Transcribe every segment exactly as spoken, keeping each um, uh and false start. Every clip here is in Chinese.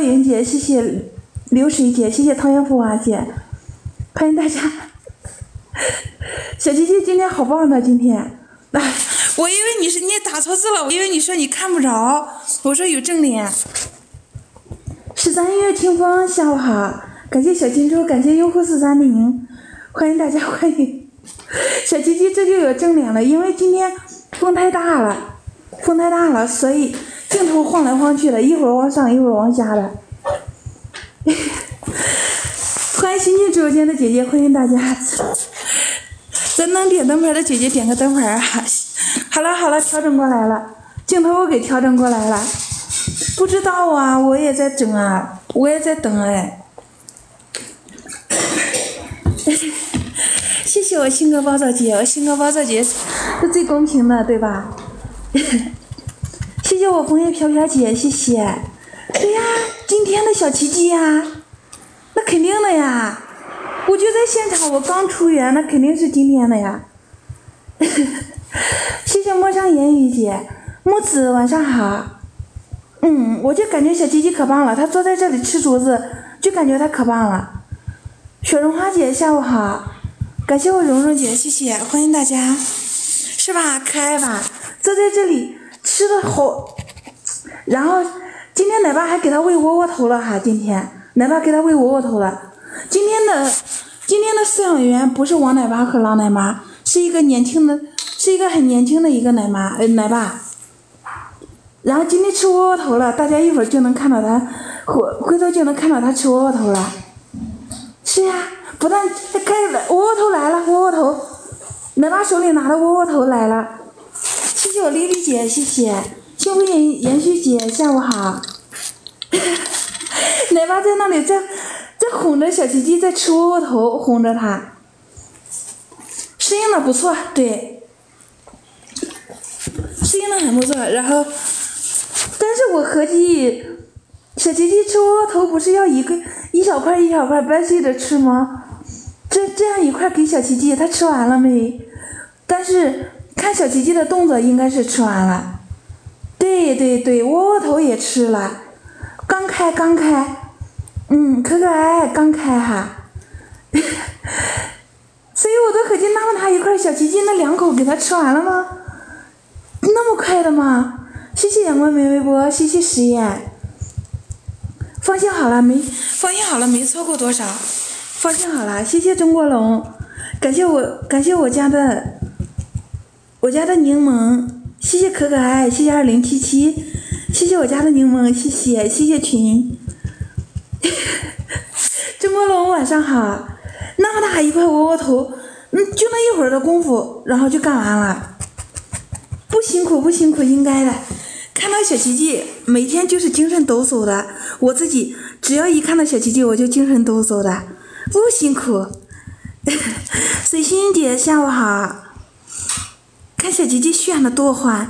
云姐，谢谢流水姐，谢谢桃源福娃姐，欢迎大家。小琪琪今天好棒的，今天。啊，我以为你是你打错字了，我以为你说你看不着，我说有正脸。十三月清风，下午好，感谢小金猪，感谢用户四三零，欢迎大家欢迎。小琪琪这就有正脸了，因为今天风太大了，风太大了，所以镜头晃来晃去的，一会儿往上，一会儿往下的。欢迎新进直播间的姐姐，欢迎大家。咱能点灯牌的姐姐点个灯牌啊！好了好了，调整过来了，镜头我给调整过来了。不知道啊，我也在整啊，我也在等哎。谢谢我星哥暴躁姐，我星哥暴躁姐是最公平的，对吧？谢谢我红叶飘飘姐，谢谢。对呀，今天的小奇迹呀，那肯定的呀。我就在现场，我刚出园，那肯定是今天的呀。谢谢陌上言语姐，木子晚上好。嗯，我就感觉小鸡鸡可棒了，她坐在这里吃竹子，就感觉她可棒了。雪绒花姐下午好，感谢我蓉蓉姐，谢谢，欢迎大家，是吧？可爱吧？坐在这里吃的好，然后今天奶爸还给她喂窝窝头了哈，今天奶爸给她喂窝窝头了。今天的今天的饲养员不是王奶爸和狼奶妈，是一个年轻的，是一个很年轻的一个奶妈呃奶爸。然后今天吃窝窝头了，大家一会儿就能看到他，回回头就能看到他吃窝窝头了。是呀，不但开了窝窝头来了，窝窝头，奶爸手里拿的窝窝头来了。谢谢我丽丽姐，谢谢幸福延延续姐，下午好。奶爸在那里在。在哄着小鸡鸡，在吃窝窝头，哄着它，适应的不错，对，适应的很不错。然后，但是我合计，小鸡鸡吃窝窝头不是要一个一小块一小块掰碎着吃吗？这这样一块给小鸡鸡，它吃完了没？但是看小鸡鸡的动作，应该是吃完了。对对对，窝窝头也吃了，刚开刚开。嗯，可可爱爱刚开哈，所以我都合计那么大一块小鸡鸡，那两口给它吃完了吗？那么快的吗？谢谢阳光没微波，谢谢实验。放心好了，没放心好了，没错过多少，放心好了，谢谢中国龙，感谢我感谢我家的我家的柠檬，谢谢可可爱，谢谢二零七七，谢谢我家的柠檬，谢谢谢谢群。中国龙晚上好，那么大一块窝窝头，嗯，就那一会儿的功夫，然后就干完了，不辛苦不辛苦，应该的。看到小奇迹，每天就是精神抖擞的，我自己只要一看到小奇迹，我就精神抖擞的，不辛苦。水星姐下午好，看小奇迹炫的多欢。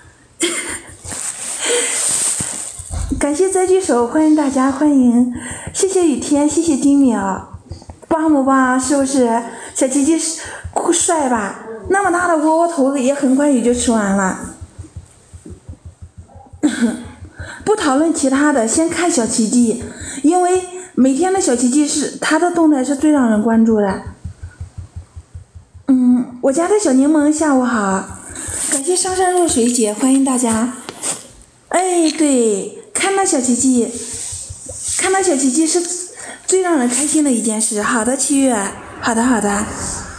感谢灾剧手，欢迎大家，欢迎，谢谢雨天，谢谢金淼，棒不棒？是不是？小琪琪帅吧？那么大的窝窝头也很快也就吃完了。不讨论其他的，先看小奇迹，因为每天的小奇迹是他的动态是最让人关注的。嗯，我家的小柠檬下午好，感谢上善若水姐，欢迎大家。哎，对。看到小奇迹，看到小奇迹是最让人开心的一件事。好的，七月，好的好的。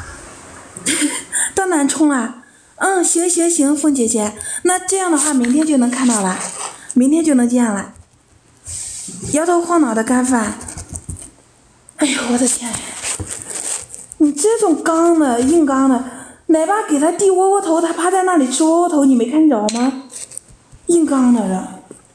到南充了，嗯，行行行，凤姐姐，那这样的话，明天就能看到了，明天就能见了。摇头晃脑的干饭，哎呦我的天！你这种刚的硬刚的，奶爸给他递窝窝头，他趴在那里吃窝窝头，你没看着吗？硬刚的人。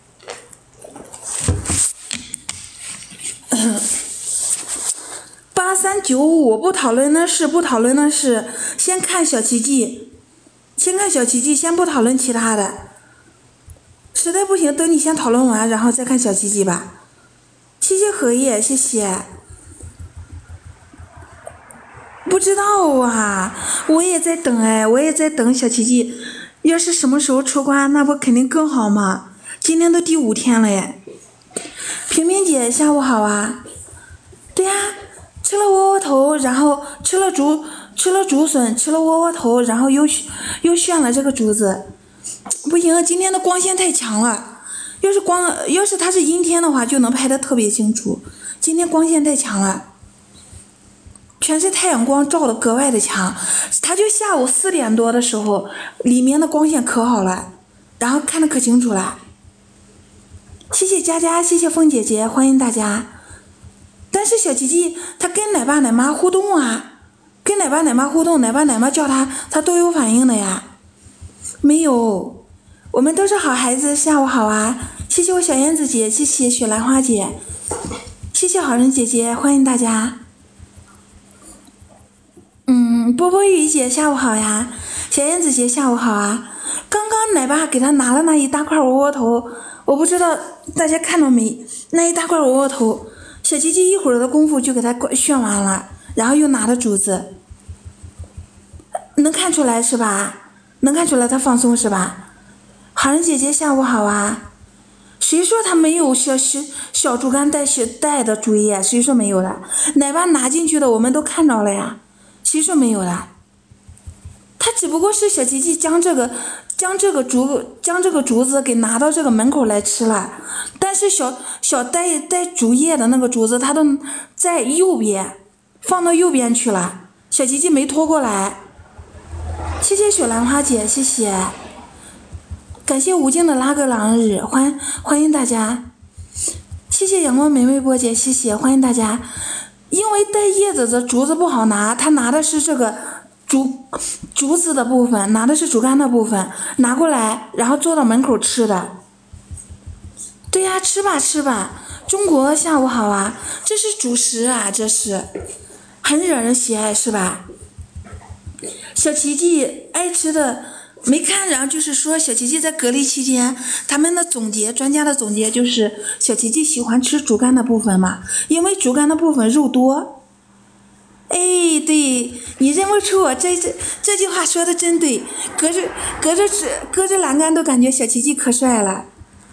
八三九五，不讨论的是不讨论的是，先看小奇迹，先看小奇迹，先不讨论其他的。实在不行，等你先讨论完，然后再看小奇迹吧。谢谢荷叶，谢谢。不知道啊，我也在等哎，我也在等小奇迹。要是什么时候出关，那不肯定更好吗？今天都第五天了耶。 平平姐下午好啊。对呀、啊，吃了窝窝头，然后吃了竹吃了竹笋，吃了窝窝头，然后又又炫了这个竹子。不行，今天的光线太强了。要是光要是它是阴天的话，就能拍得特别清楚。今天光线太强了，全是太阳光照的格外的强。它就下午四点多的时候，里面的光线可好了，然后看得可清楚了。谢谢佳佳，谢谢凤姐姐，欢迎大家。但是小吉吉他跟奶爸奶妈互动啊，跟奶爸奶妈互动，奶爸奶妈叫他，他都有反应的呀。没有，我们都是好孩子，下午好啊！谢谢我小燕子姐，谢谢雪兰花姐，谢谢好人姐姐，欢迎大家。嗯，波波雨姐下午好呀，小燕子姐下午好啊。刚刚奶爸给他拿了那一大块窝窝头，我不知道大家看到没？那一大块窝窝头，小吉吉一会儿的功夫就给他炫完了，然后又拿了竹子，能看出来是吧？能看出来他放松是吧？好人姐姐下午好啊！谁说他没有小小小竹竿带小带的竹叶？谁说没有的？奶爸拿进去的我们都看着了呀，谁说没有的？他只不过是小吉吉将这个将这个竹将这个竹子给拿到这个门口来吃了，但是小小带带竹叶的那个竹子，它都在右边，放到右边去了，小吉吉没拖过来。谢谢雪兰花姐，谢谢，感谢无尽的拉格朗日，欢欢迎大家，谢谢阳光玫瑰波姐，谢谢，欢迎大家。因为带叶子的竹子不好拿，他拿的是这个竹竹子的部分，拿的是竹竿的部分，拿过来，然后坐到门口吃的。对呀，吃吧吃吧，中国下午好啊，这是主食啊，这是很惹人喜爱是吧？小奇迹爱吃的没看，然后就是说小奇迹在隔离期间，他们的总结，专家的总结就是小奇迹喜欢吃竹竿的部分嘛，因为竹竿的部分肉多。哎，对，你认不出我，这这这句话说的真对，隔着隔着隔着栏杆都感觉小奇迹可帅了，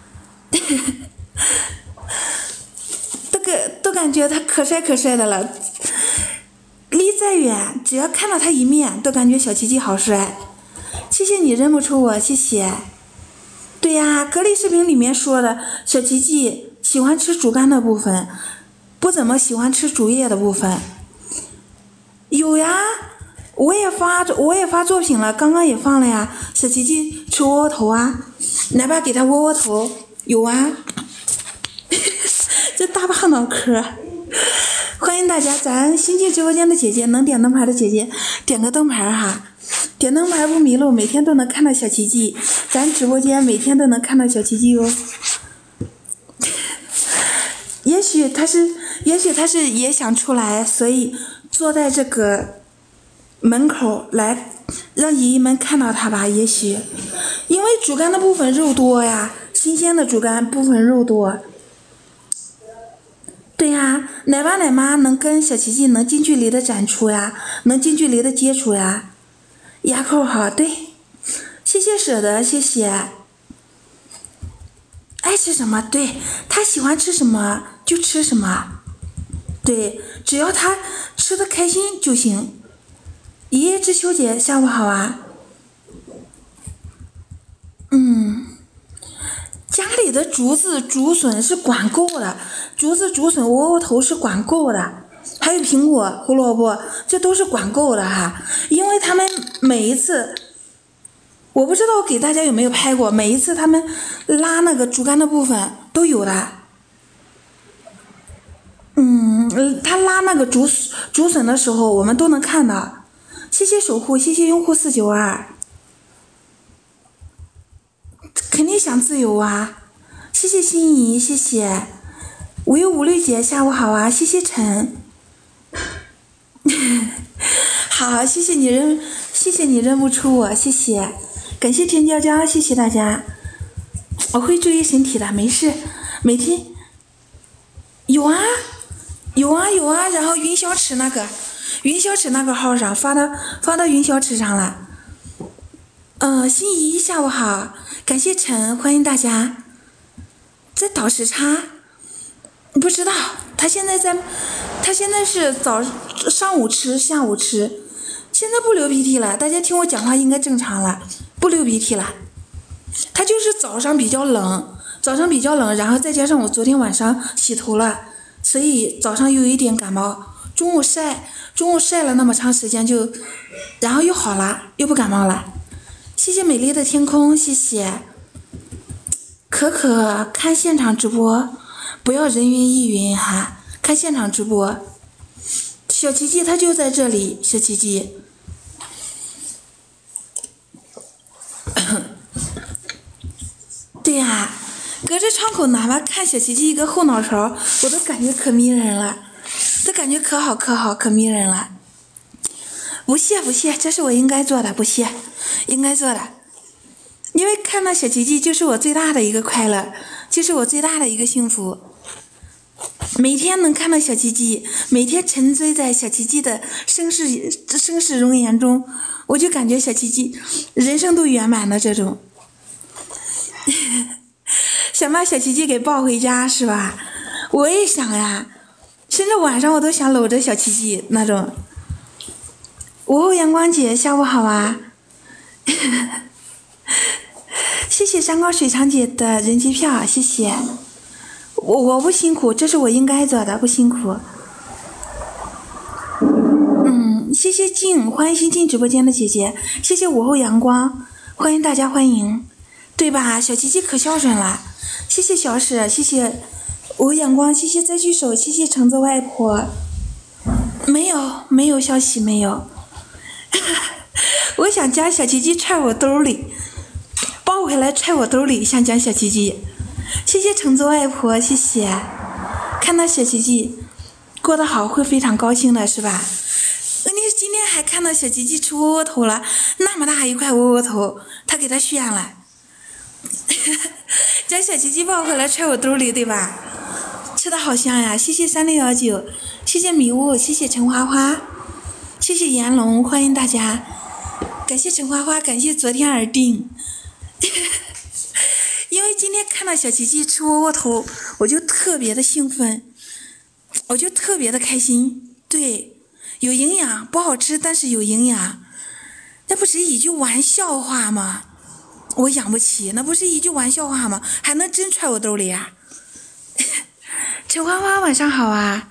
都个都感觉他可帅可帅的了。离再远，只要看到他一面，都感觉小奇迹好帅。谢谢你认不出我，谢谢。对呀，隔离视频里面说的，小奇迹喜欢吃竹竿的部分，不怎么喜欢吃竹叶的部分。有呀，我也发我也发作品了，刚刚也放了呀。小奇迹吃窝窝头啊，奶爸给他窝窝头，有啊。这大把脑壳。欢迎大家，咱新进直播间的姐姐，能点灯牌的姐姐点个灯牌哈，点灯牌不迷路，每天都能看到小奇迹，咱直播间每天都能看到小奇迹哦。也许他是，也许他是也想出来，所以坐在这个门口来让姨姨们看到他吧。也许因为竹竿的部分肉多呀，新鲜的竹竿部分肉多。对呀，奶爸奶妈能跟小奇迹能近距离的展出呀，能近距离的接触呀。牙口好，对，谢谢舍得，谢谢。爱吃什么？对，他喜欢吃什么就吃什么，对，只要他吃的开心就行。一叶知秋姐，下午好啊。嗯。家里的竹子、竹笋是管够的，竹子、竹笋、窝窝头是管够的，还有苹果、胡萝卜，这都是管够的哈。因为他们每一次，我不知道我给大家有没有拍过，每一次他们拉那个竹竿的部分都有的。嗯，他拉那个竹竹笋的时候，我们都能看到。谢谢守护，谢谢用户四九二。肯定想自由啊！谢谢心仪，谢谢无忧无虑姐，下午好啊！谢谢陈，好，谢谢你认，谢谢你认不出我，谢谢，感谢天娇娇，谢谢大家，我会注意身体的，没事，每天有啊，有啊有啊，然后云小尺那个，云小尺那个号上发到发到云小尺上了，嗯、呃，心仪下午好。感谢陈，欢迎大家。在倒时差， 他现在在，他现在是早上午吃，下午吃，现在不流鼻涕了。大家听我讲话应该正常了，不流鼻涕了。他就是早上比较冷，早上比较冷，然后再加上我昨天晚上洗头了，所以早上又有一点感冒。中午晒，中午晒了那么长时间就，然后又好了，又不感冒了。谢谢美丽的天空，谢谢。可可看现场直播，不要人云亦云哈，看现场直播。小琪琪他就在这里，小琪琪。对呀、啊，隔着窗口哪怕看小琪琪一个后脑勺，我都感觉可迷人了，都感觉可好可好可迷人了。不谢不谢，这是我应该做的，不谢，应该做的。因为看到小琪琪就是我最大的一个快乐，就是我最大的一个幸福。每天能看到小琪琪，每天沉醉在小琪琪的声势声势容颜中，我就感觉小琪琪人生都圆满了这种。想把小琪琪给抱回家是吧？我也想呀，甚至晚上我都想搂着小琪琪那种。午后阳光姐下午好啊。谢谢山高水长姐的人机票，谢谢。我我不辛苦，这是我应该做的，不辛苦。嗯，谢谢静，欢迎新进直播间的姐姐，谢谢午后阳光，欢迎大家欢迎，对吧？小琪琪可孝顺了，谢谢小史，谢谢午后阳光，谢谢再举手，谢谢橙子外婆。没有，没有消息，没有。我想将小琪琪揣我兜里，抱回来揣我兜里，想将小琪琪。谢谢橙子外婆，谢谢。看到小琪琪过得好，会非常高兴的，是吧？你今天还看到小琪琪吃窝窝头了，那么大一块窝窝头，他给他炫了。将小琪琪抱回来揣我兜里，对吧？吃的好香呀！谢谢三六幺九，谢谢迷雾，谢谢陈花花，谢谢炎龙，欢迎大家。感谢陈花花，感谢昨天耳定。因为今天看到小琪琪吃窝窝头，我就特别的兴奋，我就特别的开心。对，有营养，不好吃，但是有营养，那不是一句玩笑话吗？我养不起，那不是一句玩笑话吗？还能真揣我兜里呀、啊？陈花花晚上好啊。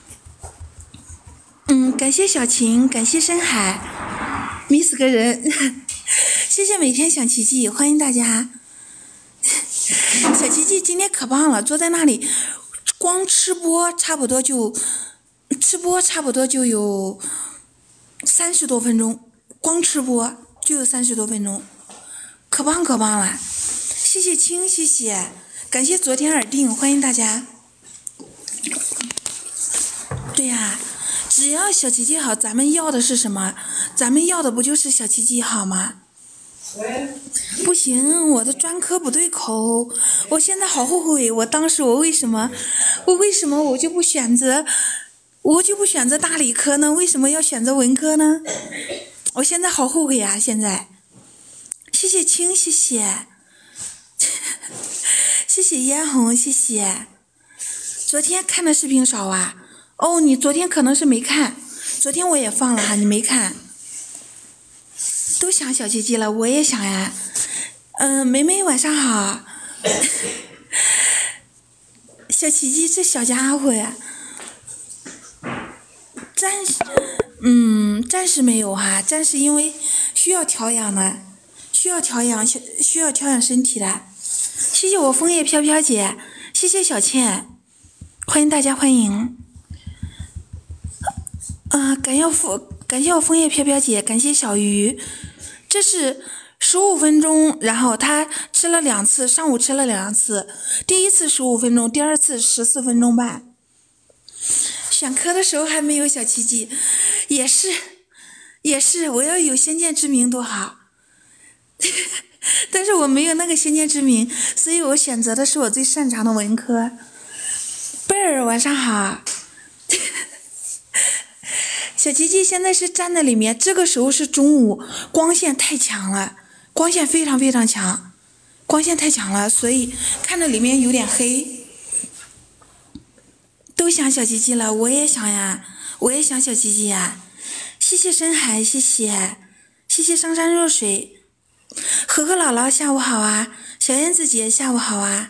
嗯，感谢小晴，感谢深海，迷死个人。谢谢每天想奇迹，欢迎大家。小琪琪今天可棒了，坐在那里光吃播差不多就吃播差不多就有三十多分钟，光吃播就有三十多分钟，可棒可棒了。谢谢青，谢谢，感谢昨天耳定，欢迎大家。对呀、啊，只要小琪琪好，咱们要的是什么？咱们要的不就是小琪琪好吗？不行，我的专科不对口，我现在好后悔，我当时我为什么，我为什么我就不选择，我就不选择大理科呢？为什么要选择文科呢？我现在好后悔啊！现在，谢谢青，谢谢，谢谢嫣红，谢谢。昨天看的视频少啊？哦，你昨天可能是没看，昨天我也放了哈，你没看。都想小琪琪了，我也想呀。嗯、呃，梅梅晚上好。小琪琪这小家伙呀，暂时，嗯，暂时没有哈，暂时因为需要调养的，需要调养，需要调养身体的。谢谢我枫叶飘飘姐，谢谢小倩，欢迎大家欢迎。啊、呃，感谢我感谢我枫叶飘飘姐，感谢小鱼。这是十五分钟，然后他吃了两次，上午吃了两次，第一次十五分钟，第二次十四分钟半。选科的时候还没有小奇迹，也是，也是，我要有先见之明多好。但是我没有那个先见之明，所以我选择的是我最擅长的文科。贝尔晚上好。小琪琪现在是站在里面，这个时候是中午，光线太强了，光线非常非常强，光线太强了，所以看着里面有点黑，都又想小鸡鸡了，我也想呀，我也想小鸡鸡呀。谢谢深海，谢谢，谢谢上山若水，和和姥姥下午好啊，小燕子姐下午好啊。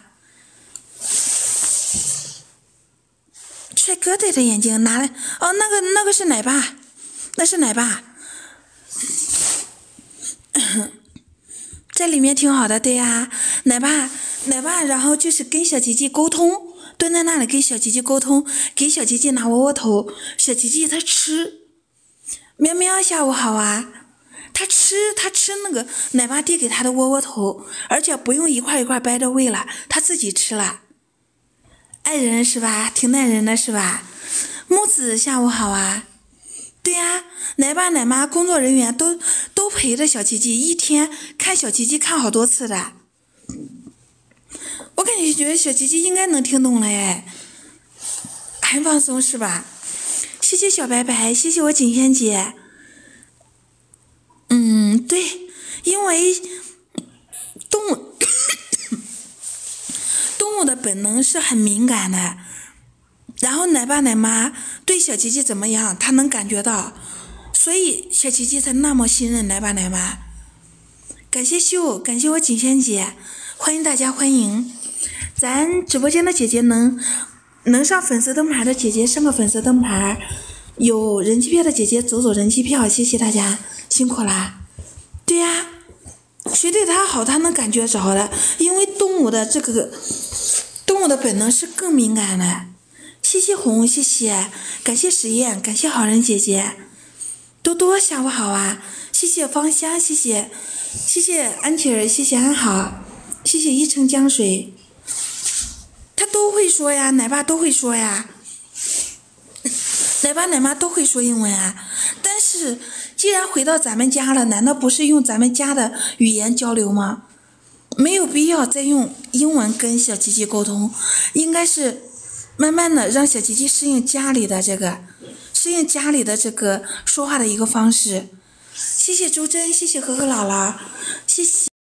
帅哥戴着眼镜拿来，哦，那个那个是奶爸，那是奶爸，在里面挺好的，对呀、啊，奶爸奶爸，然后就是跟小鸡鸡沟通，蹲在那里跟小鸡鸡沟通，给小鸡鸡拿窝窝头，小鸡鸡它吃。喵喵，下午好啊！他吃他吃那个奶爸递给他的窝窝头，而且不用一块一块掰着喂了，他自己吃了。爱人是吧？挺耐人的是吧？木子下午好啊！对呀、啊，奶爸奶妈工作人员都都陪着小鸡鸡，一天看小鸡鸡看好多次的。我感觉觉得小鸡鸡应该能听懂了哎，很放松是吧？谢谢小白白，谢谢我景轩姐。嗯，对，因为动物动物的本能是很敏感的，然后奶爸奶妈对小鸡鸡怎么样，他能感觉到，所以小鸡鸡才那么信任奶爸奶妈。感谢秀，感谢我景轩姐，欢迎大家欢迎，咱直播间的姐姐能。能上粉丝灯牌的姐姐上个粉丝灯牌，有人气票的姐姐走走人气票，谢谢大家，辛苦啦。对呀、啊，谁对他好，他能感觉着的，因为动物的这个动物的本能是更敏感的。谢谢红，谢谢，感谢实验，感谢好人姐姐，多多下午好啊，谢谢芳香，谢谢，谢谢安琪儿，谢谢安好，谢谢一城江水。他都会说呀，奶爸都会说呀，奶爸奶妈都会说英文啊。但是既然回到咱们家了，难道不是用咱们家的语言交流吗？没有必要再用英文跟小鸡鸡沟通，应该是慢慢的让小鸡鸡适应家里的这个，适应家里的这个说话的一个方式。谢谢周真，谢谢和和姥姥，谢谢。